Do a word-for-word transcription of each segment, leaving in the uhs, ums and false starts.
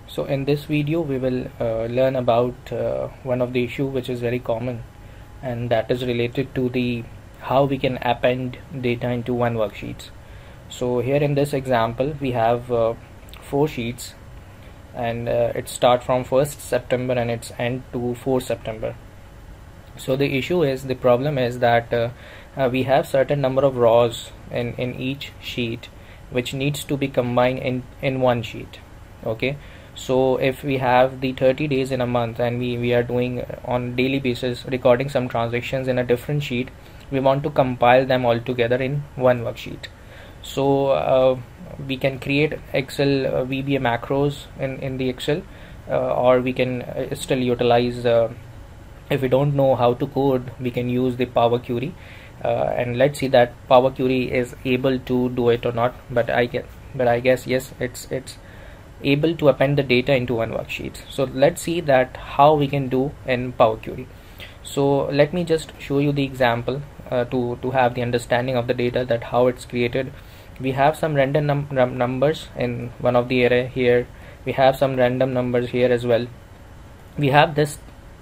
So in this video we will uh, learn about uh, one of the issue which is very common, and that is related to the how we can append data into one worksheet. So here in this example we have uh, four sheets, and uh, it start from first September and it's end to fourth September. So the issue is, the problem is that uh, uh, we have certain number of rows in in each sheet which needs to be combined in in one sheet. Okay, so if we have the thirty days in a month and we we are doing on daily basis recording some transactions in a different sheet, we want to compile them all together in one worksheet. So uh, we can create Excel uh, V B A macros in in the Excel, uh, or we can uh, still utilize uh, if we don't know how to code, we can use the Power Query, uh, and let's see that Power Query is able to do it or not. But I guess, but I guess yes, it's it's able to append the data into one worksheet. So let's see that how we can do in Power Query. So let me just show you the example uh, to to have the understanding of the data, that how it's created. We have some random num num numbers in one of the array here. We have some random numbers here as well. We have this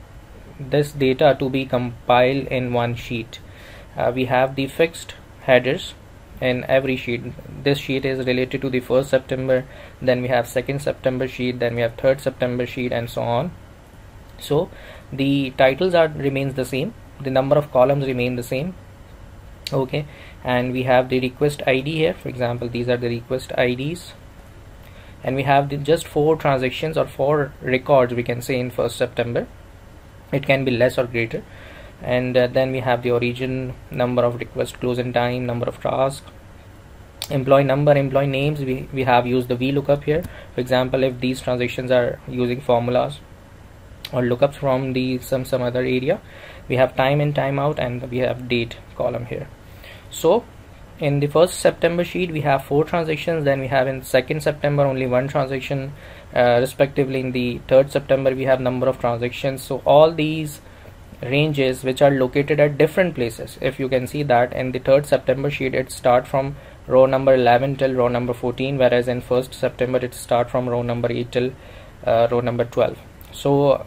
this data to be compiled in one sheet. Uh, we have the fixed headers in every sheet. This sheet is related to the first September, then we have second September sheet, then we have third September sheet, and so on. So the titles are remains the same, the number of columns remain the same. Okay, and we have the request I D here. For example, these are the request I Ds, and we have the just four transactions or four records, we can say, in first September. It can be less or greater. And uh, then we have the origin, number of request closing time, number of tasks, employee number, employee names. We, we have used the VLOOKUP here. For example, if these transactions are using formulas or lookups from the some some other area, we have time in, time out, and we have date column here. So in the first September sheet we have four transactions, then we have in second September only one transaction, uh, respectively in the third September we have number of transactions. So all these ranges which are located at different places. If you can see that in the third September sheet it start from row number eleven till row number fourteen, whereas in first September it start from row number eight till uh, row number twelve. So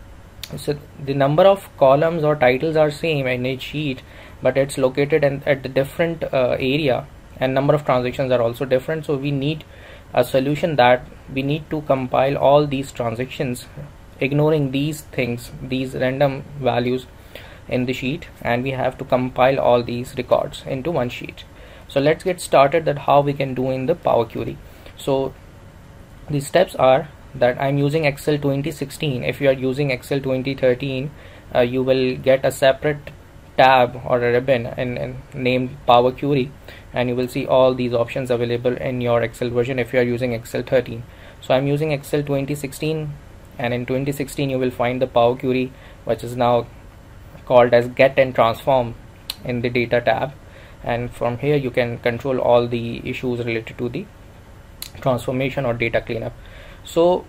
so the number of columns or titles are same in each sheet, but it's located in, at the different uh, area, and number of transactions are also different. So we need a solution that we need to compile all these transactions, ignoring these things, these random values in the sheet, and we have to compile all these records into one sheet. So let's get started that how we can do in the Power Query. So the steps are that I'm using Excel twenty sixteen. If you are using Excel twenty thirteen, uh, you will get a separate tab or a ribbon and, and named Power Query, and you will see all these options available in your Excel version if you are using Excel thirteen. So I'm using Excel twenty sixteen, and in twenty sixteen you will find the Power Query, which is now called as Get and Transform in the Data tab, and from here you can control all the issues related to the transformation or data cleanup. So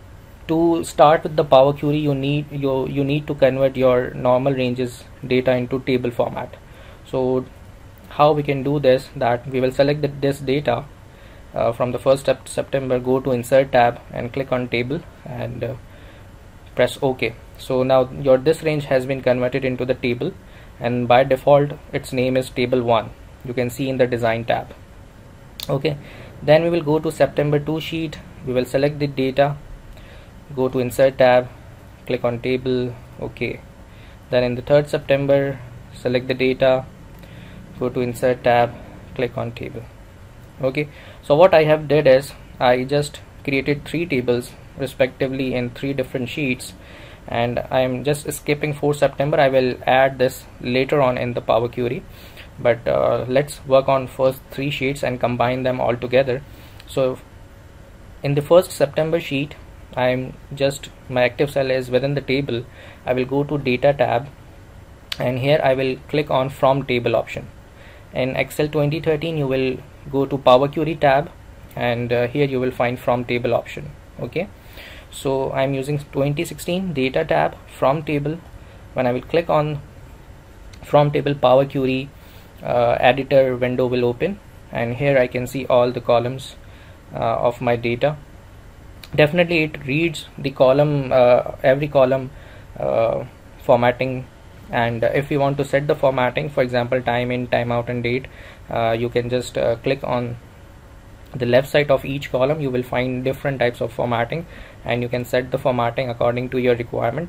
to start with the Power Query, you need you you need to convert your normal ranges data into table format. So how we can do this, that we will select the, this data uh, from the first September, go to Insert tab and click on Table and uh, press OK. So now your this range has been converted into the table, and by default its name is Table one. You can see in the Design tab. Okay, then we will go to September two sheet. We will select the data, go to Insert tab, click on Table, OK. Then in the third September, select the data, go to Insert tab, click on Table. Okay, so what I have did is I just created three tables respectively in three different sheets, and I am just skipping fourth September. I will add this later on in the Power Query, but uh, let's work on first three sheets and combine them all together. So in the first September sheet, I'm just my active cell is within the table. I will go to Data tab, and here I will click on From Table option. In Excel twenty thirteen you will go to Power Query tab, and uh, here you will find From Table option. Okay, so I'm using twenty sixteen Data tab, From Table. When I will click on From Table, Power Query uh, editor window will open, and here I can see all the columns uh, of my data. definitely it reads the column, uh, every column uh, formatting. And if you want to set the formatting, for example time in, time out and date, uh, you can just uh, click on the left side of each column. You will find different types of formatting, and you can set the formatting according to your requirement.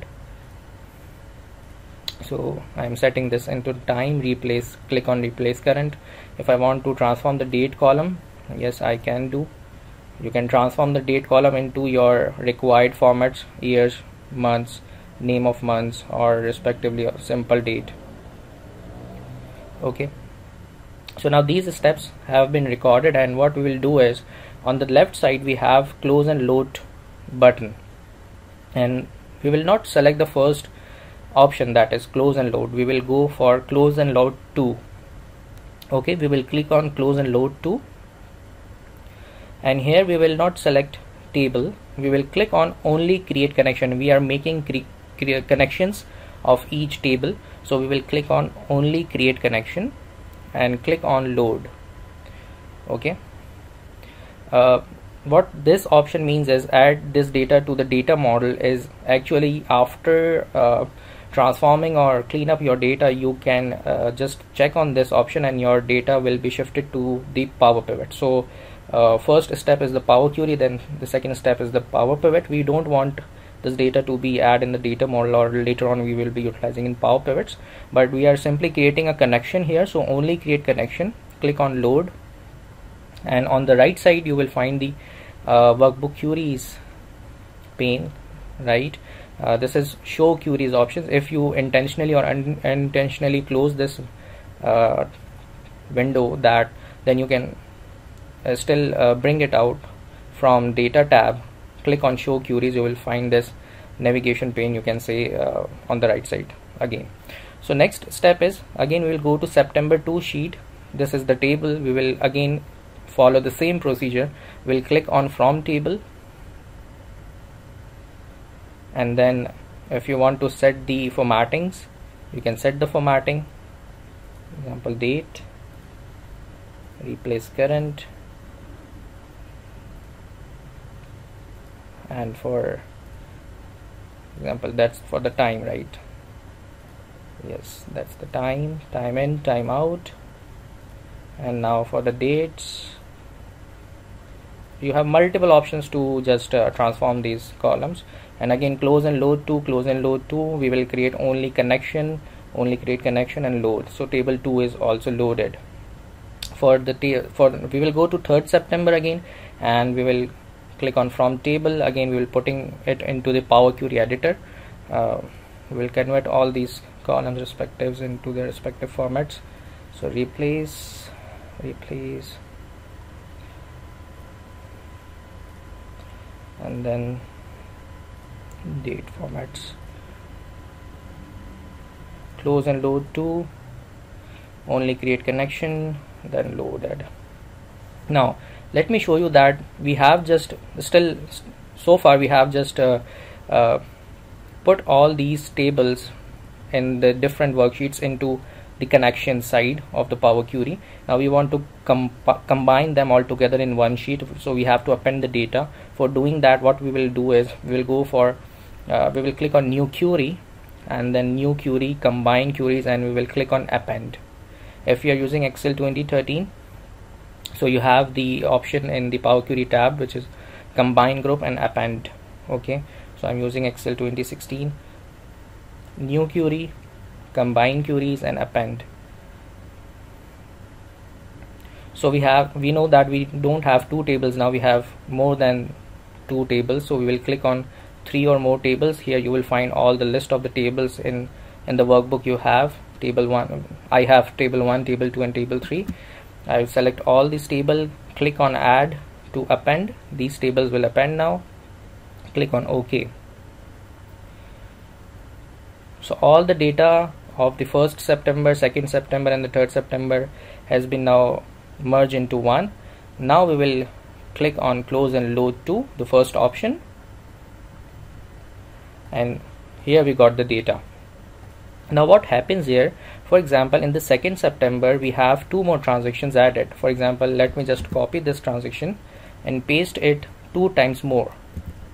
So I'm setting this into time, replace, click on replace current. If I want to transform the date column, yes, I can do. You can transform the date column into your required formats: years, months, name of months, or respectively a simple date. Okay, so now these steps have been recorded, and what we will do is, on the left side we have close and load button, and we will not select the first option, that is close and load. We will go for close and load to. Okay, we will click on close and load to, and here we will not select table. We will click on only create connection. We are making cre create connections of each table, so we will click on only create connection and click on load. Okay, uh, what this option means is add this data to the data model. Is actually after uh, transforming or clean up your data, you can uh, just check on this option and your data will be shifted to the Power Pivot. So uh, first step is the Power Query, then the second step is the Power Pivot. We don't want this data to be added in the data model, or later on we will be utilizing in Power Pivots, but we are simply creating a connection here. So only create connection, click on load, and on the right side you will find the uh, workbook queries pane, right? Uh, this is show queries options. If you intentionally or unintentionally close this uh, window, that then you can uh, still uh, bring it out from data tab. Click on show queries, you will find this navigation pane, you can say, uh, on the right side again. So next step is, again we will go to September two sheet. This is the table. We will again follow the same procedure. We'll click on from table, and then if you want to set the formattings, you can set the formatting. Example date, replace current, and for example that's for the time, right? Yes, that's the time, time in, time out. And now for the dates, you have multiple options to just uh, transform these columns. And again close and load to, close and load to, we will create only connection, only create connection and load. So table two is also loaded. For the for we will go to third September again, and we will click on from table. Again we will putting it into the Power Query editor. Uh, we will convert all these columns respectives into their respective formats. So replace, replace, and then date formats, close and load to, only create connection, then loaded. Now let me show you that we have just still so far we have just uh, uh, put all these tables in the different worksheets into the connection side of the Power Query. Now we want to com combine them all together in one sheet, so we have to append the data. For doing that, what we will do is we will go for uh, we will click on new query, and then new query, combine queries, and we will click on append. If you are using Excel twenty thirteen, so you have the option in the Power Query tab which is combine group and append. Okay, so I'm using Excel twenty sixteen, new query, combine queries and append. So we have we know that we don't have two tables now, we have more than two tables. So we will click on three or more tables. Here you will find all the list of the tables in in the workbook. You have table one, I have table one, table two and table three. I will select all these table, click on add to append. These tables will append now. Click on OK. So all the data of the first September, second September and the third September has been now merged into one. Now we will click on close and load to, the first option, and here we got the data. Now what happens here, for example in the second September we have two more transactions added. For example, let me just copy this transaction and paste it two times more.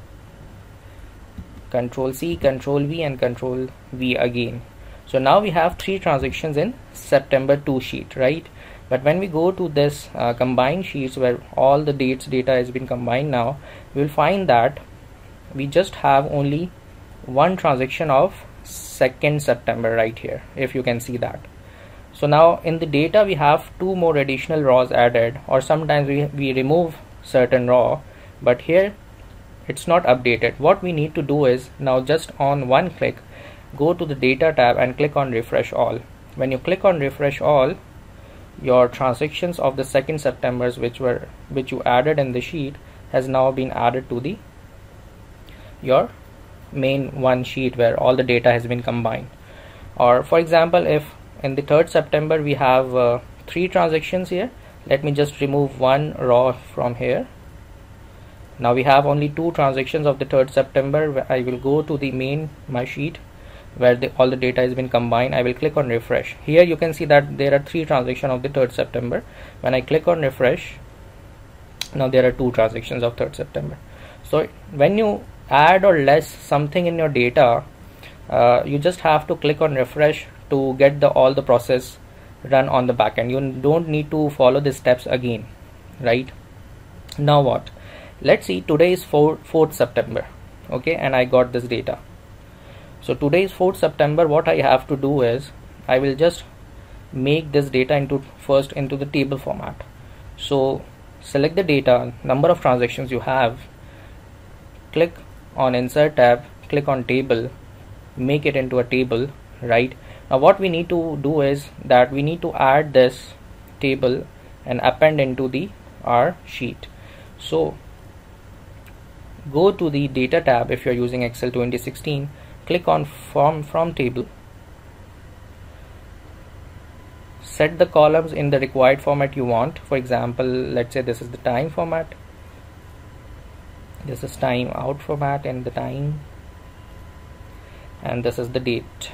Control C, Control V, and Control V again. So now we have three transactions in September two sheet, right? But when we go to this uh, combined sheets where all the dates data has been combined, now we will find that we just have only one transaction of second September right here, if you can see that. So now in the data we have two more additional rows added, or sometimes we, we remove certain row, but here it's not updated. What we need to do is now just on one click go to the data tab and click on refresh all. When you click on refresh all, your transactions of the second September's which were which you added in the sheet has now been added to the your main one sheet where all the data has been combined. Or for example, if in the third September we have uh, three transactions here, let me just remove one row from here. Now we have only two transactions of the third September. I will go to the main my sheet where the, all the data has been combined. I will click on refresh. Here you can see that there are three transactions of the third September. When I click on refresh, now there are two transactions of third September. So when you add or less something in your data, uh, you just have to click on refresh to get the all the process run on the backend. You don't need to follow the steps again, right? Now what? Let's see, today is fourth September, okay, and I got this data. So today is fourth September. What I have to do is I will just make this data into first into the table format. So select the data, number of transactions you have, click on insert tab, click on table, make it into a table, right? Now what we need to do is that we need to add this table and append into the our sheet. So go to the data tab if you are using Excel twenty sixteen, click on form from table, set the columns in the required format you want. For example, let's say this is the time format, this is time out format and the time, and this is the date.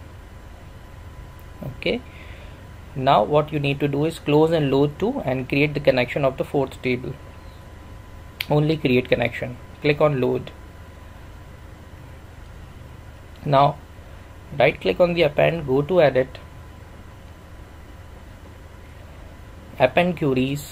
Okay, now what you need to do is close and load to and create the connection of the fourth table. Only create connection, click on load. Now right click on the append, go to edit, append queries,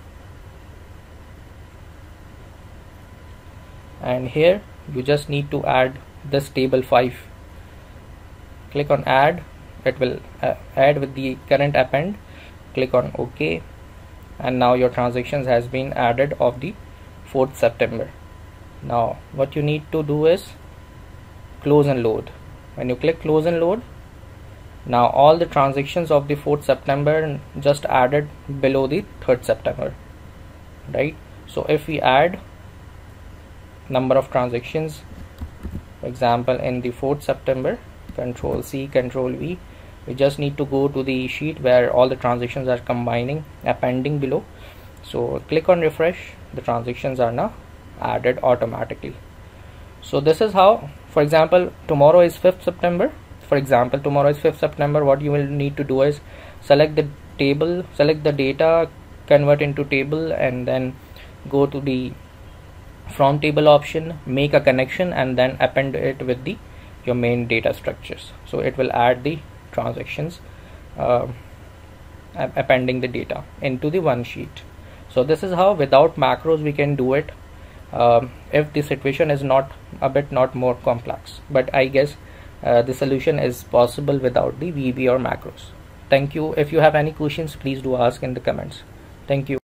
and here you just need to add this table five. Click on add, it will uh, add with the current append. Click on OK, and now your transactions has been added of the fourth September. Now what you need to do is close and load. When you click close and load, now all the transactions of the fourth September just added below the third September, right? So if we add number of transactions, for example in the fourth September, control C, control V, we just need to go to the sheet where all the transactions are combining, appending below. So click on refresh, the transactions are now added automatically. So this is how, for example, tomorrow is fifth September. For example, tomorrow is fifth September. What you will need to do is select the table, select the data, convert into table, and then go to the from table option, make a connection, and then append it with the your main data structures. So it will add the transactions, uh, appending the data into the one sheet. So this is how without macros we can do it. Um, if the situation is not a bit not more complex, but I guess uh, the solution is possible without the V B or macros. Thank you. If you have any questions, please do ask in the comments. Thank you.